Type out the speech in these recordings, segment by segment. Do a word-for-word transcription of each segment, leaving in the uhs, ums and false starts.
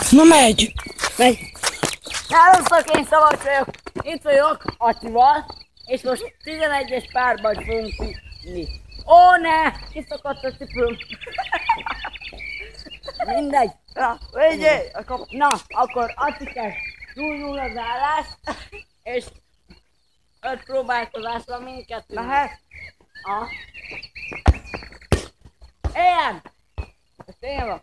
Na megy! Megy! Sziasztok, én Szabadcs vagyok, itt vagyok Attival, és most tizenegyes párban fogunk vinni. Ó ne! Kiszakadt a cipőm! Mindegy! Na, vigyél! Na, akkor Attikás nulla nulla az állás, és öt próbálkozás van mindkettő. Lehet? Aha. Éljen! Most én van.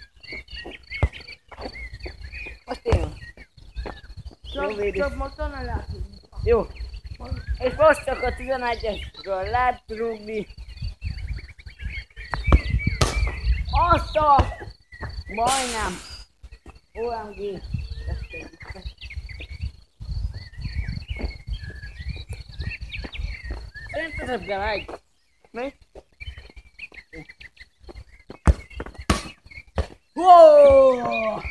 Most én van. Csak, csak most nem látunk. Jó. És most csak a tizenegyesről lehet rúgni. Azt a... Majdnem. o em gé. Szerinted de megy. Mi? Wow!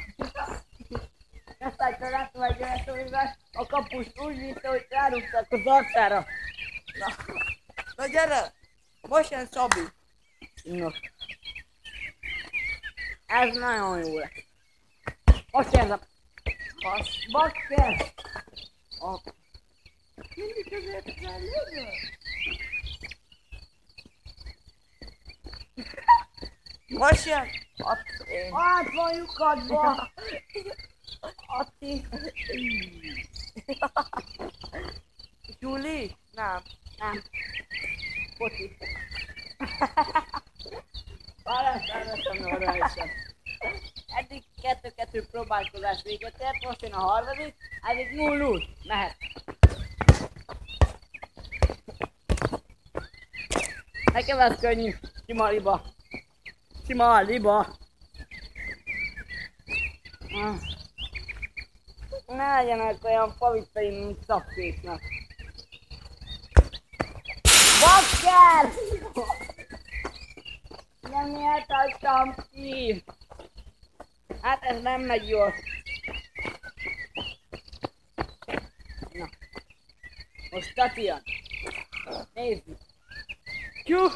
Aztán láttam egy olyan szomítást, a kapus úgy vitte, hogy rárúgtak az arcára. Na, na gyere! Most jön Szabi. No. Ez nagyon jó lesz. Most ez a... Basz. Bakker! A... Mindig ezért kell lőni. Most jön. Att én. Át van lyukadva! Atti. Juli? Nem. Nem. Poti. Válasz, elveszem arra is. Eddig kettő-kettő próbálkozás véget ért, most jön a harmadik, eddig nulla nulla. Mehet. Nekem ez könnyű. Sima liba. Sima liba. Ne legyenek olyan pavitaim, mint szapkéknak. Bakker! Nem miért hagytam ki? Hát ez nem megy jól. Na. Most Tatian. Nézzük. Tyú!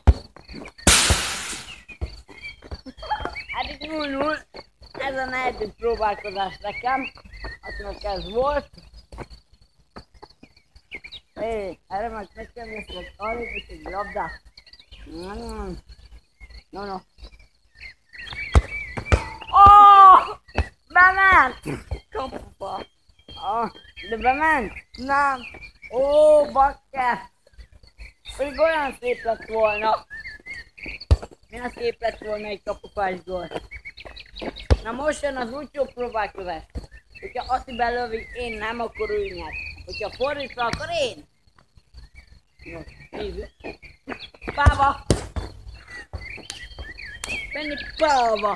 Eddig nulla nulla. Ez a negyedik próbálkozás nekem. Akinek ez volt. Hé, erre majd nekem jössz arra, hogy egy labdát. Mm. No, no. Oh! Bement! Kapuba. Oh, de bement? Nem. Ó, oh, bakker! Pedig olyan szép lett volna. Milyen szép lett volna egy kapufás gól. Na most jön az úgyó próbálkozás. Hogyha Atti belövi, én nem, akkor ő nyer. Hogyha fordítva, akkor én. Jó, nézzük. Páva! Benni páva!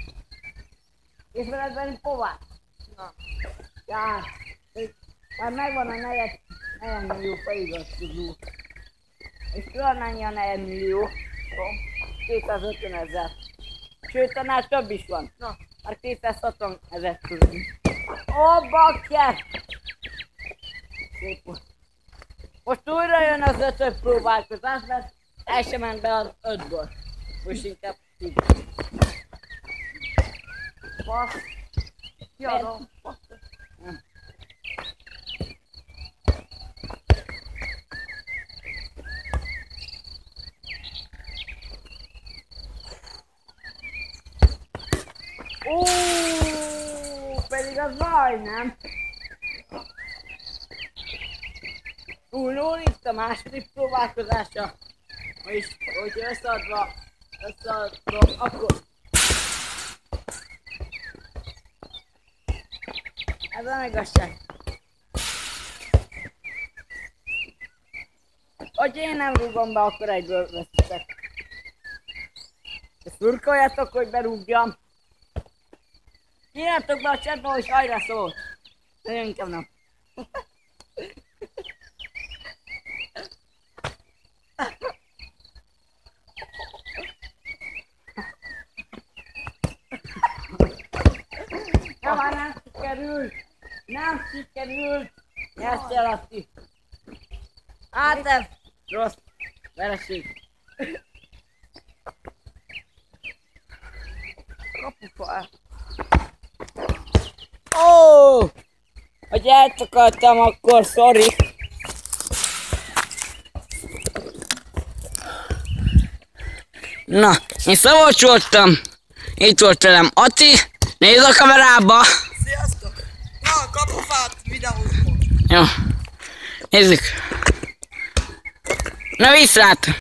És veled venni povát? Na. Já, már megvan a negyed millió feliratkozó. És külön annyi a negyed millió? kétszázötven ezer. Sőt, annál több is van. Na. Már kétszázhatvan ezer közül. Ó, bakker! Szép volt. Most újra jön az ötöt próbálkozás, mert el sem ment be az ötből. Most inkább így. Basz. Kiadom. Basz. Ó, pedig az majdnem. nulla itt a második próbálkozása. És hogyha összeadva, összeadva, akkor... Ez a igazság. Hogyha én nem rúgom be, akkor egyből veszítek. Szurkoljatok, hogy berúgjam. Írjátok be a chatba, hogy hajrá szól. Nagyon inkább nem. Nem, már nem sikerült. Nem sikerült. Ezt jelenti. Hát ez rossz vereség. Kapufa. hogy eltakartam, akkor sorry. Na, én Szabolcs voltam, itt volt velem Ati, nézd a kamerába! Sziasztok! Na, kapufát videózom. Jó, nézzük. Na viszlát!